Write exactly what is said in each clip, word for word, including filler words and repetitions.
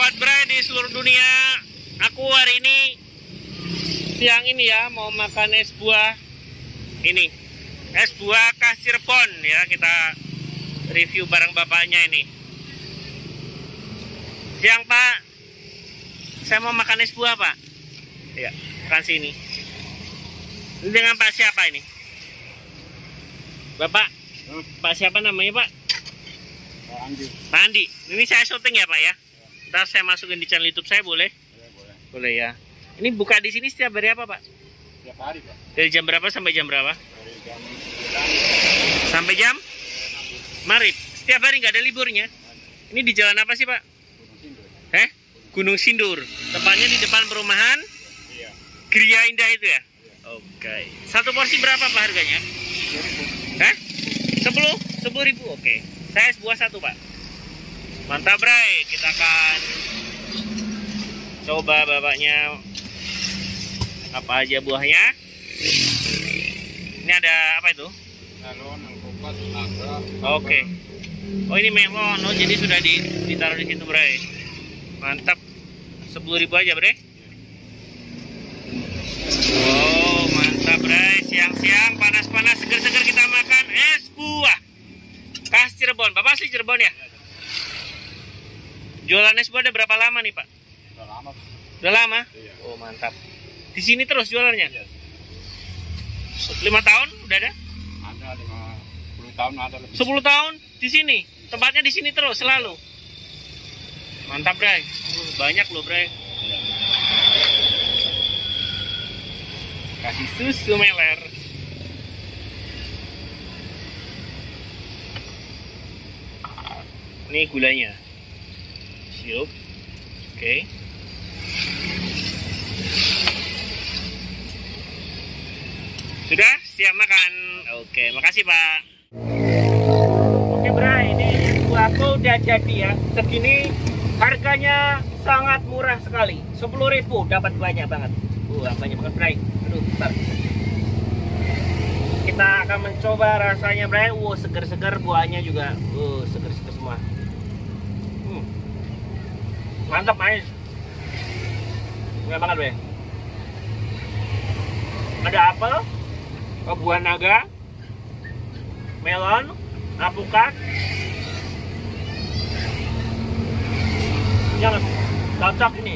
Sobat Bray di seluruh dunia, aku hari ini siang ini ya mau makan es buah ini, es buah khas Cirebon ya. Kita review bareng bapaknya ini. Siang Pak, saya mau makan es buah Pak. Ya, makan sini. Ini dengan Pak siapa ini? Bapak, hmm. Pak siapa namanya Pak? Pak Andi. Pak Andi. Ini saya syuting ya Pak ya? Ntar saya masukin di channel YouTube saya boleh? Boleh, boleh. Boleh ya. Ini buka di sini setiap hari apa Pak? Setiap hari Pak. Dari jam berapa sampai jam berapa? Dari jam sembilan sampai jam Maghrib. Setiap hari nggak ada liburnya. Ini di jalan apa sih Pak? Gunung Sindur. Eh? Gunung Sindur. Tepatnya di depan perumahan Iya. Gria Indah itu ya? Iya. Oke. Satu porsi berapa Pak harganya? Eh? Sepuluh? Sepuluh ribu. Oke. Saya es buah satu Pak. Mantap Bray. Kita akan coba bapaknya apa aja buahnya. Ini ada apa itu? Melon, alpukat, naga. Oke. Oh ini melon. Oh jadi sudah di, ditaruh di situ Bray. Mantap. Sepuluh ribu aja Bray. Oh mantap Bray. Siang-siang panas-panas seger-seger kita makan es buah khas Cirebon. Bapak asli Cirebon ya? Jualan es buah ada berapa lama nih Pak? Udah lama. Udah lama? Iya. Oh mantap. Di sini terus jualannya? Iya. Lima tahun udah ada? Ada lima puluh tahun ada lebih. Sepuluh tahun di sini. Tempatnya di sini terus selalu. Mantap Bray. Uh, banyak loh Bray. Iya. Kasih susu meler. Ini gulanya. Sirup. Oke. Sudah siap makan. Oke, makasih Pak. Oke Bray, ini buahku udah jadi ya. Segini harganya sangat murah sekali. Sepuluh ribu dapat banyak banget. Wah, banyak banget Bray. Aduh, bentar. Kita akan mencoba rasanya Bray. Wow, seger-seger buahnya juga. Wow, seger-seger semua. Hmm. Mantap manis. Enak banget Bray. Ada apel, buah naga, melon, alpukat. Yang cocok ini.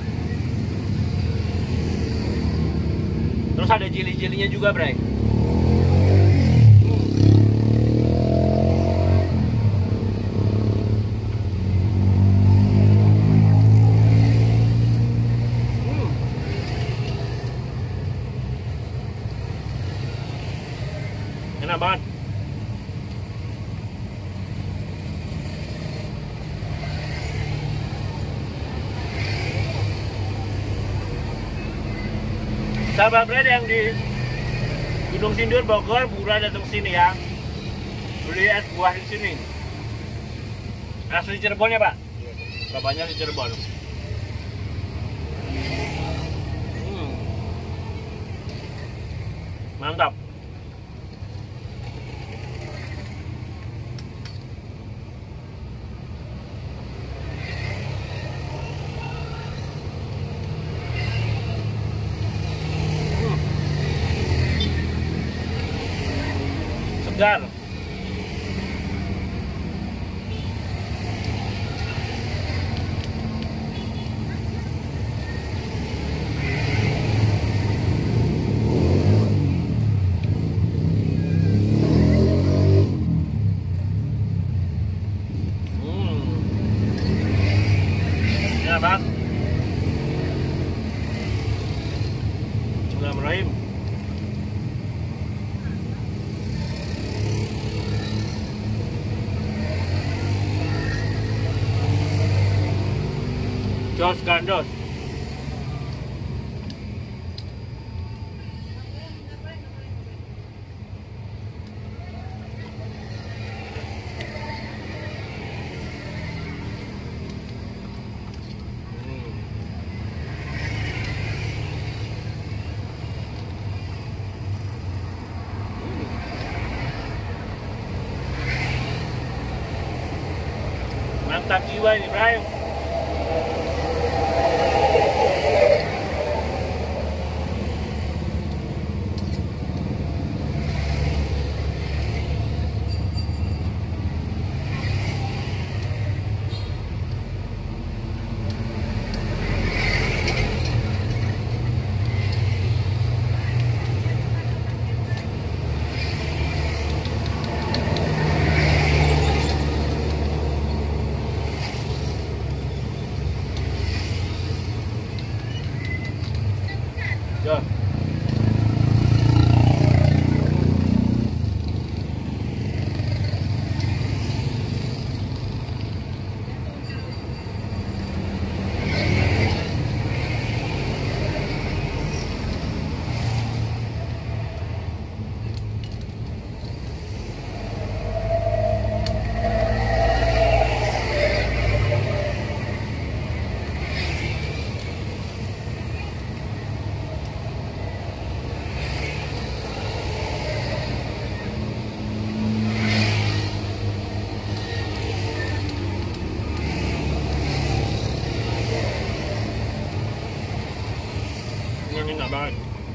Terus ada jeli-jelinya juga, Bray. Hmm. Enak banget. Sahabat Bray yang di Gunung Sindur Bogor, buruan datang sini ya. Beli es buah di sini. Asli Cirebon ya Pak? Iya. Bapaknya asli Cirebon. Hmm. Mantap. Segar. Hmm. Enak banget. Bismillahirrahmanirrahim. Jos gandos. Mantap jiwa ini, Bray. banget.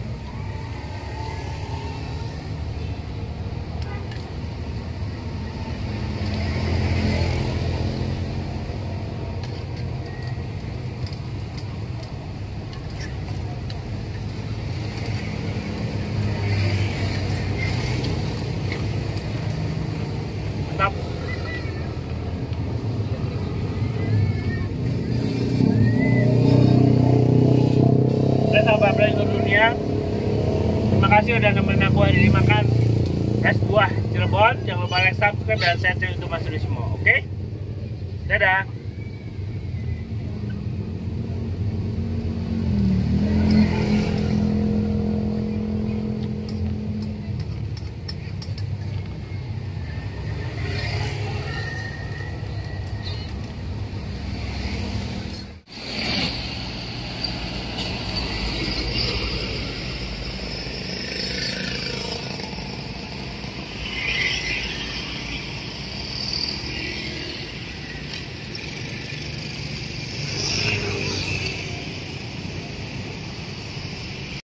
Mantap. Oke sahabat Blender dunia, terima kasih udah nemenin aku hari ini makan es buah Cirebon. Jangan lupa like, subscribe, dan share channel itu Mas Rismo. Oke, dadah.